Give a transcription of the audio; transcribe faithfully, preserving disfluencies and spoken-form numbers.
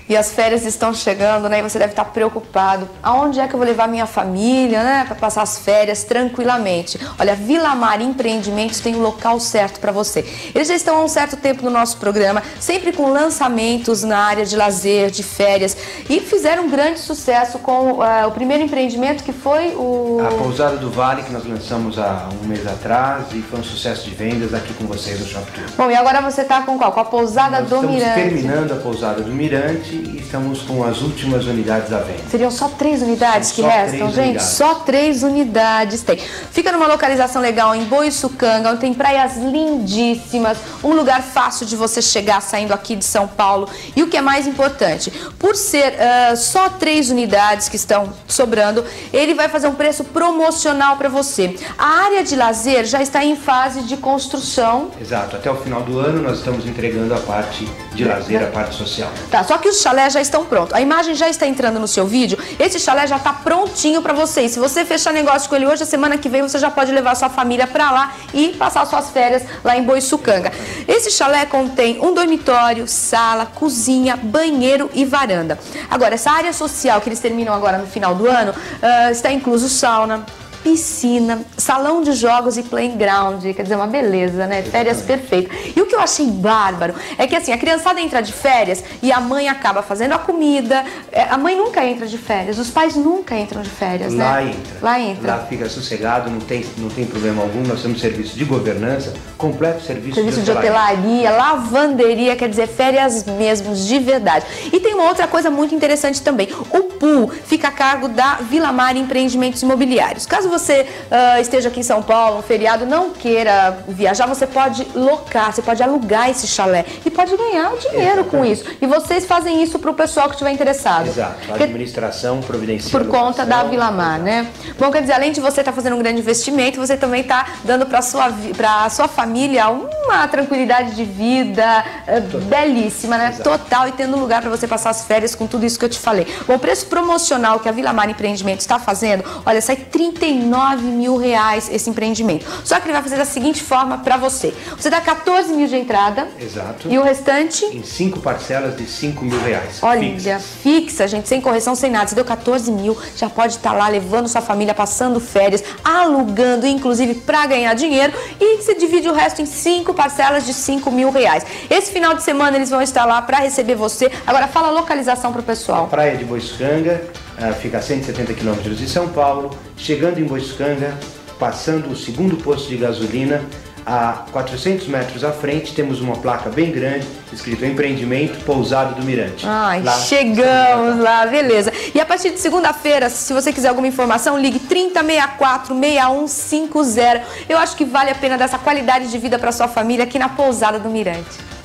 E as férias estão chegando, né? E você deve estar preocupado. Aonde é que eu vou levar minha família, né? Para passar as férias tranquilamente. Olha, Vila Mar Empreendimentos tem o local certo para você. Eles já estão há um certo tempo no nosso programa, sempre com lançamentos na área de lazer, de férias. E fizeram um grande sucesso com uh, o primeiro empreendimento, que foi o... A Pousada do Vale, que nós lançamos há um mês atrás e foi um sucesso de vendas aqui com vocês no Shop Tour. Bom, e agora você está com qual? Com a Pousada nós do estamos Mirante. terminando a Pousada do Mirante e estamos com as últimas unidades à venda. Seriam só três unidades São que só restam, três gente? unidades. Só três unidades tem. Fica numa localização legal em Boiçucanga, onde tem praias lindíssimas, um lugar fácil de você chegar saindo aqui de São Paulo. E o que é mais importante, por ser uh, só três unidades que estão sobrando, ele vai fazer um preço promocional para você. A área de lazer já está em fase de construção. Exato, até o final do ano nós estamos entregando a parte de lazer, a parte social. Tá, só que os chalés já estão prontos. A imagem já está entrando no seu vídeo. Esse chalé já está prontinho para você. E se você fechar negócio com ele hoje, a semana que vem você já pode levar a sua família para lá e passar suas férias lá em Boiçucanga. Esse chalé contém um dormitório, sala, cozinha, banheiro e varanda. Agora, essa área social que eles terminam agora no final do ano, uh, está incluso sauna, piscina, salão de jogos e playground, quer dizer, uma beleza, né? Férias perfeitas. E o que eu achei bárbaro é que assim, a criançada entra de férias e a mãe acaba fazendo a comida. A mãe nunca entra de férias, os pais nunca entram de férias, Lá né? entra. Lá entra. Lá fica sossegado, não tem, não tem problema algum. Nós temos serviço de governança, completo serviço, Serviço de de hotelaria. hotelaria, lavanderia, quer dizer, férias mesmo, de verdade. E tem uma outra coisa muito interessante também. O pool fica a cargo da Vila Mar Empreendimentos Imobiliários. Caso você uh, esteja aqui em São Paulo, um feriado, não queira viajar, você pode locar, você pode alugar esse chalé e pode ganhar dinheiro com isso. E vocês fazem isso para o pessoal que estiver interessado. Exato, a administração providencia. Por conta da Vila Mar, né? Bom, quer dizer, além de você estar fazendo um grande investimento, você também está dando para sua, para sua família uma tranquilidade de vida uh, belíssima, né? Exato. Total, e tendo um lugar para você passar as férias com tudo isso que eu te falei. Bom, o preço promocional que a Vila Mar Empreendimentos está fazendo, olha, sai trinta e nove mil reais esse empreendimento. Só que ele vai fazer da seguinte forma para você. Você dá quatorze mil de entrada. Exato. E o restante? Em cinco parcelas de cinco mil reais. Olha, fixas. fixa, gente, sem correção, sem nada. Você deu quatorze mil, já pode estar lá levando sua família, passando férias, alugando, inclusive, para ganhar dinheiro. E você divide o resto em cinco parcelas de cinco mil reais. Esse final de semana eles vão estar lá para receber você. Agora, fala a localização para o pessoal. A praia de Boiçucanga, uh, fica a cento e setenta quilômetros de São Paulo. Chegando em Boiçucanga, passando o segundo posto de gasolina, a quatrocentos metros à frente, temos uma placa bem grande, escrito Empreendimento Pousada do Mirante. Ai, lá, chegamos lá, beleza. E a partir de segunda-feira, se você quiser alguma informação, ligue trinta, sessenta e quatro, sessenta e um cinquenta. Eu acho que vale a pena dar essa qualidade de vida para sua família aqui na Pousada do Mirante.